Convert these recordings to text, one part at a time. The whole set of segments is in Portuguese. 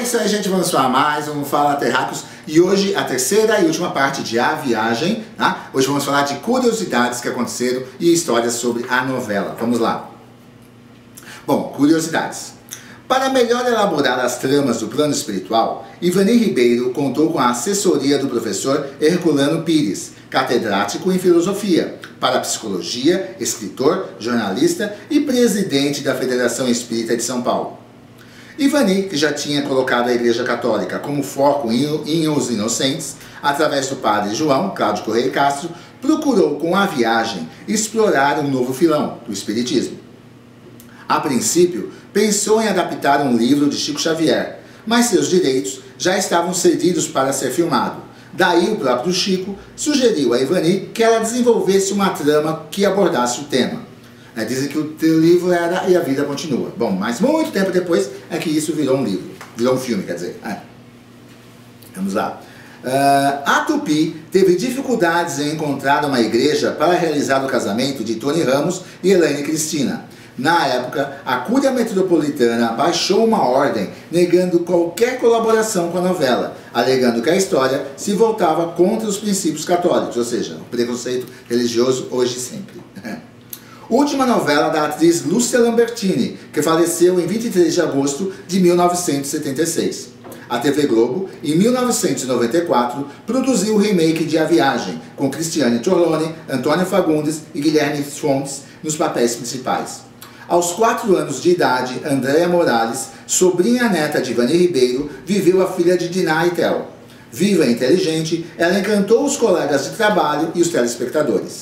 isso aí, gente, vamos falar mais, vamos falar terráqueos. E hoje a terceira e última parte de A Viagem, tá? Hoje vamos falar de curiosidades que aconteceram e histórias sobre a novela. Vamos lá. Bom, curiosidades. Para melhor elaborar as tramas do plano espiritual, Ivani Ribeiro contou com a assessoria do professor Herculano Pires, catedrático em filosofia, parapsicologia, escritor, jornalista e presidente da Federação Espírita de São Paulo. Ivani, que já tinha colocado a Igreja Católica como foco em Os Inocentes, através do padre João Cláudio Correia Castro, procurou com A Viagem explorar um novo filão do Espiritismo. A princípio, pensou em adaptar um livro de Chico Xavier, mas seus direitos já estavam cedidos para ser filmado. Daí o próprio Chico sugeriu a Ivani que ela desenvolvesse uma trama que abordasse o tema. Dizem que o livro era E a Vida Continua. Bom, mas muito tempo depois é que isso virou um livro. Virou um filme, quer dizer. Vamos lá. A Tupi teve dificuldades em encontrar uma igreja para realizar o casamento de Tony Ramos e Elaine Cristina. Na época, a Cúria Metropolitana baixou uma ordem negando qualquer colaboração com a novela, alegando que a história se voltava contra os princípios católicos, ou seja, o preconceito religioso hoje e sempre. Última novela da atriz Lúcia Lambertini, que faleceu em 23 de agosto de 1976. A TV Globo, em 1994, produziu o remake de A Viagem, com Cristiane Torlone, Antônio Fagundes e Guilherme Fontes nos papéis principais. Aos 4 anos de idade, Andréa Morales, sobrinha neta de Ivani Ribeiro, viveu a filha de Diná e Theo. Viva e inteligente, ela encantou os colegas de trabalho e os telespectadores.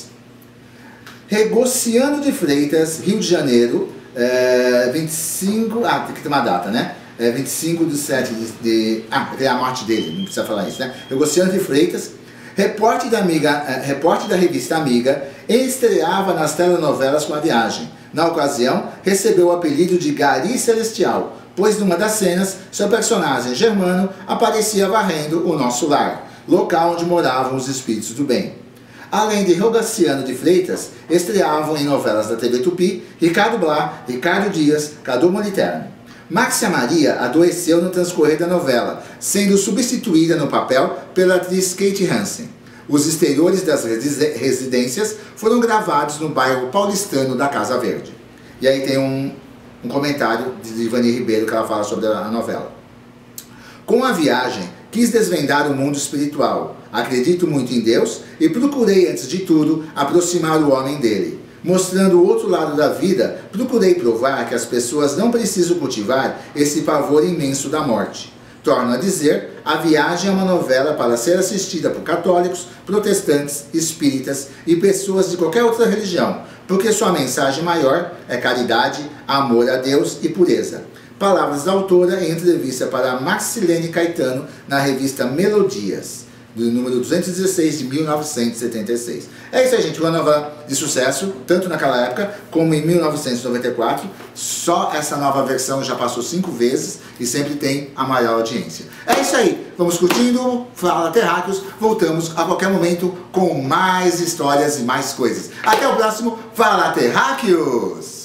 Regociano de Freitas, Rio de Janeiro, 25... tem que ter uma data, né? 25 de 7 de... tem a morte dele, não precisa falar isso, né? Regociano de Freitas, repórter da revista Amiga, estreava nas telenovelas com A Viagem. Na ocasião, recebeu o apelido de Gari Celestial, pois numa das cenas, seu personagem Germano aparecia varrendo o nosso lar, local onde moravam os espíritos do bem. Além de Rogaciano de Freitas, estreavam em novelas da TV Tupi Ricardo Blá, Ricardo Dias, Cadu Moliterno. Márcia Maria adoeceu no transcorrer da novela, sendo substituída no papel pela atriz Kate Hansen. Os exteriores das residências foram gravados no bairro paulistano da Casa Verde. E aí tem um comentário de Ivani Ribeiro que ela fala sobre a novela. Com A Viagem, quis desvendar o mundo espiritual. Acredito muito em Deus e procurei, antes de tudo, aproximar o homem dele. Mostrando o outro lado da vida, procurei provar que as pessoas não precisam cultivar esse pavor imenso da morte. Torno a dizer, A Viagem é uma novela para ser assistida por católicos, protestantes, espíritas e pessoas de qualquer outra religião, porque sua mensagem maior é caridade, amor a Deus e pureza. Palavras da autora em entrevista para Marcilene Caetano na revista Melodias, do número 216 de 1976. É isso aí, gente, uma novela de sucesso, tanto naquela época como em 1994. Só essa nova versão já passou 5 vezes e sempre tem a maior audiência. É isso aí, vamos curtindo, Fala Terráqueos, voltamos a qualquer momento com mais histórias e mais coisas. Até o próximo Fala Terráqueos!